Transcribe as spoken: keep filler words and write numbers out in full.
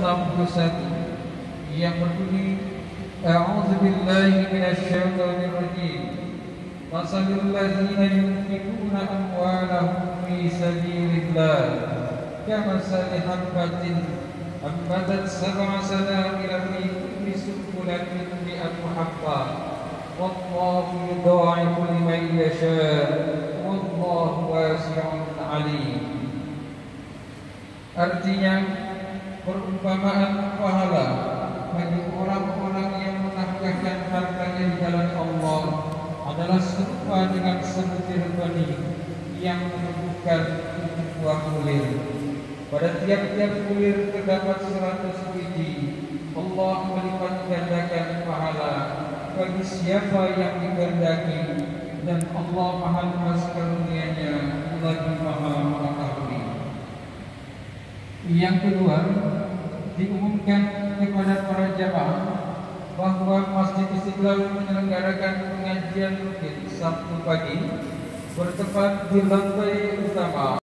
enam puluh satu yang berbunyi A'udzu billahi minasyaitonir rajim. Masalul ladzina yunfiquna amwalahum fi sabilillah kamathali habbatin ambatat sab'a sanabila fi kulli sunbulatin mi'atu habbah wallahu yudha'ifu liman yasha' wallahu wasi'un 'alim. Artinya, perumpamaan pahala bagi orang-orang yang menafkahkan hartanya di jalan Allah adalah serupa dengan sebutir benih yang menumbuhkan tujuh buah bulir. Pada tiap-tiap bulir terdapat seratus biji. Allah melipat gandakan pahala bagi siapa yang dikehendaki, dan Allah Maha Luas karunia-Nya lagi Maha Mengetahui. Yang kedua, diumumkan kepada para jamaah bahwa Masjid Istiqlal menyelenggarakan pengajian rutin Sabtu pagi bertempat di lantai utama